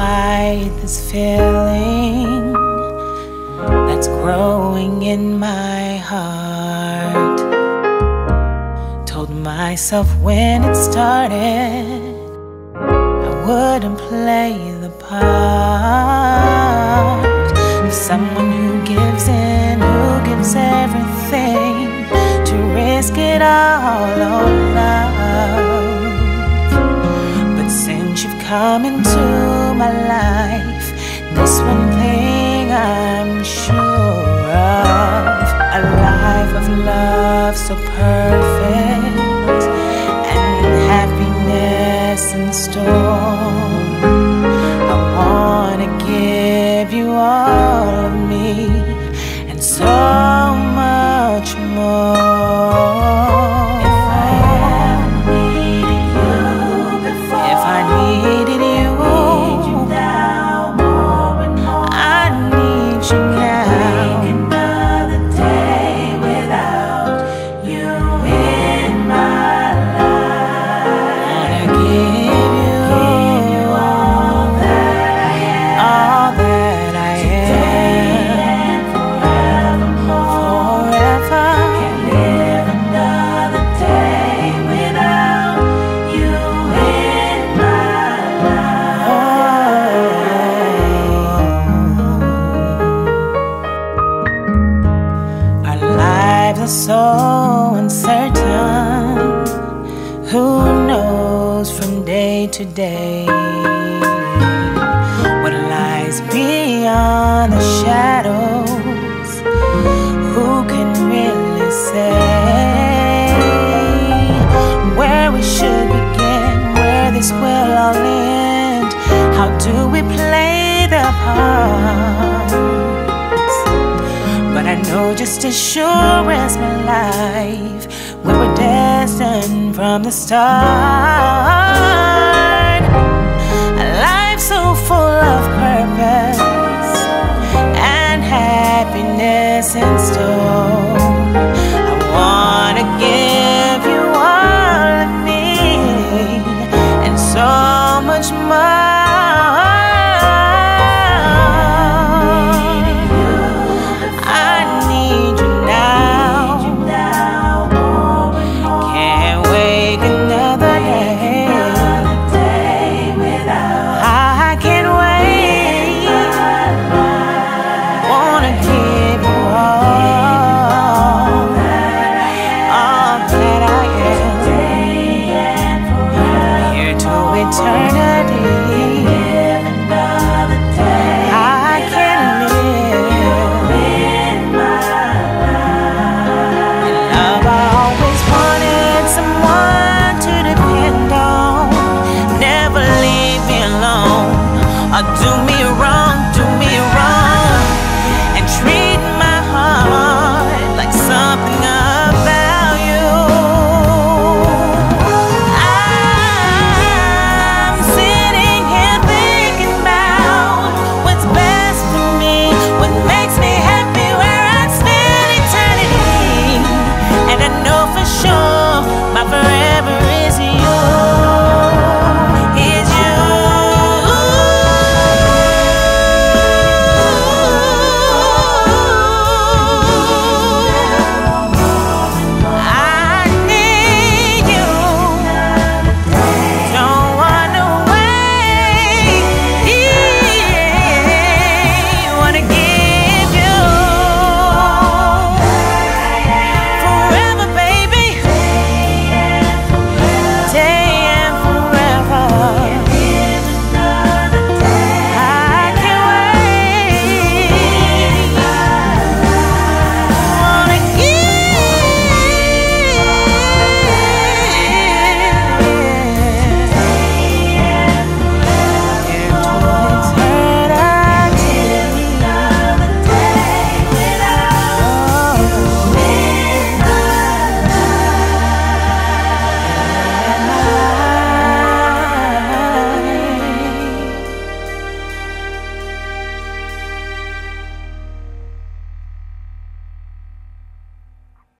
hide this feeling that's growing in my heart. Told myself when it started I wouldn't play the part of someone who gives in, who gives everything to risk it all on love. But since you've come into my life, there's one thing I'm sure of: a life of love so perfect and happiness in store. I wanna give you all of me and so much more. If I ever needed you before, if I needed you now more and more, I need you now. Take another day without you in my life. Wanna give you all that I am, all that I am, forever. Can't live another day without you in my life. Our lives are so uncertain. Who knows from day to day what lies beyond the shadows? Who can really say where we should begin, where this will all end? How do we play the parts? But I know just as sure as my life, we were destined from the start. A life so full of purpose and happiness in store.